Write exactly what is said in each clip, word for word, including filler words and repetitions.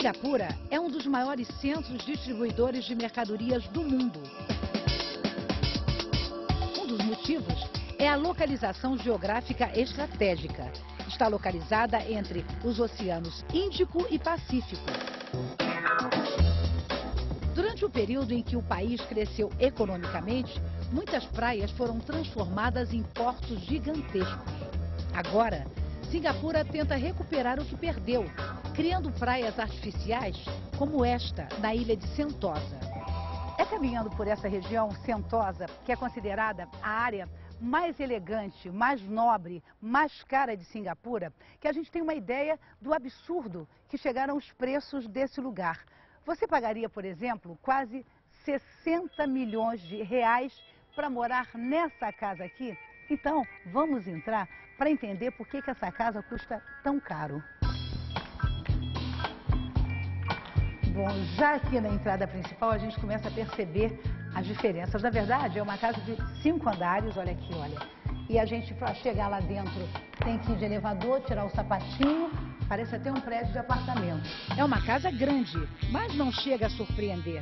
Singapura é um dos maiores centros distribuidores de mercadorias do mundo. Um dos motivos é a localização geográfica estratégica. Está localizada entre os oceanos Índico e Pacífico. Durante o período em que o país cresceu economicamente, muitas praias foram transformadas em portos gigantescos. Agora, Singapura tenta recuperar o que perdeu, criando praias artificiais como esta, na ilha de Sentosa. É caminhando por essa região, Sentosa, que é considerada a área mais elegante, mais nobre, mais cara de Singapura, que a gente tem uma ideia do absurdo que chegaram os preços desse lugar. Você pagaria, por exemplo, quase sessenta milhões de reais para morar nessa casa aqui? Então, vamos entrar para entender por que que essa casa custa tão caro. Bom, já aqui na entrada principal a gente começa a perceber as diferenças. Na verdade, é uma casa de cinco andares, olha aqui, olha. E a gente, para chegar lá dentro, tem que ir de elevador, tirar o sapatinho. Parece até um prédio de apartamento. É uma casa grande, mas não chega a surpreender.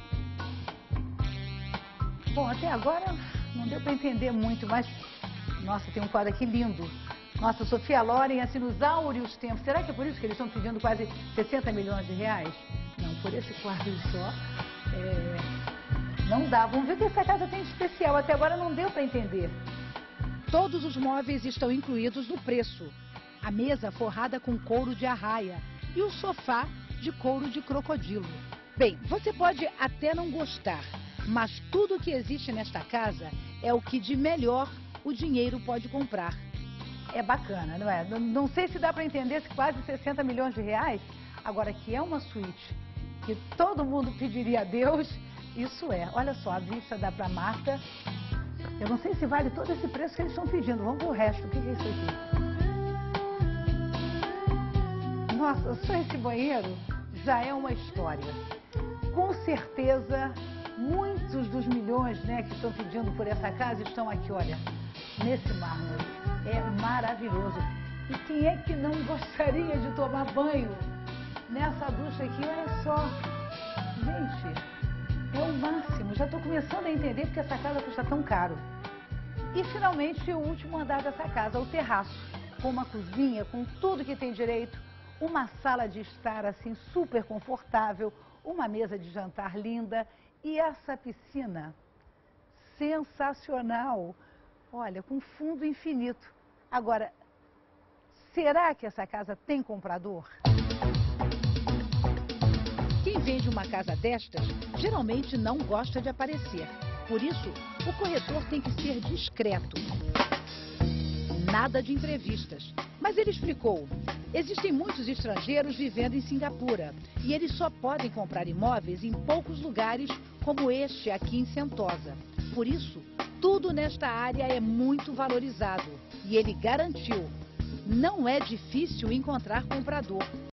Bom, até agora não deu para entender muito, mas... Nossa, tem um quadro aqui lindo. Nossa, Sofia Loren, assim, nos áureos tempos. Será que é por isso que eles estão pedindo quase sessenta milhões de reais? Não, por esse quadro só, é... não dá. Vamos ver o que essa casa tem de especial. Até agora não deu para entender. Todos os móveis estão incluídos no preço. A mesa forrada com couro de arraia e o sofá de couro de crocodilo. Bem, você pode até não gostar, mas tudo que existe nesta casa é o que de melhor o dinheiro pode comprar. É bacana, não é? Não, não sei se dá para entender se quase sessenta milhões de reais. Agora, que é uma suíte que todo mundo pediria a Deus, isso é. Olha só, a vista dá para Marta. Eu não sei se vale todo esse preço que eles estão pedindo. Vamos ver o resto. O que é isso aqui? Nossa, só esse banheiro já é uma história. Com certeza, muitos dos milhões, né, que estão pedindo por essa casa estão aqui, olha, nesse mármore. É maravilhoso. E quem é que não gostaria de tomar banho nessa ducha aqui? Olha só. Gente, é o máximo. Já estou começando a entender porque essa casa custa tão caro. E finalmente o último andar dessa casa, o terraço, com uma cozinha, com tudo que tem direito, uma sala de estar assim super confortável, uma mesa de jantar linda e essa piscina sensacional, olha, com fundo infinito. Agora, será que essa casa tem comprador? Quem vende uma casa destas geralmente não gosta de aparecer. Por isso, o corretor tem que ser discreto. Nada de entrevistas. Mas ele explicou. Existem muitos estrangeiros vivendo em Singapura e eles só podem comprar imóveis em poucos lugares como este aqui em Sentosa. Por isso, tudo nesta área é muito valorizado. E ele garantiu, não é difícil encontrar comprador.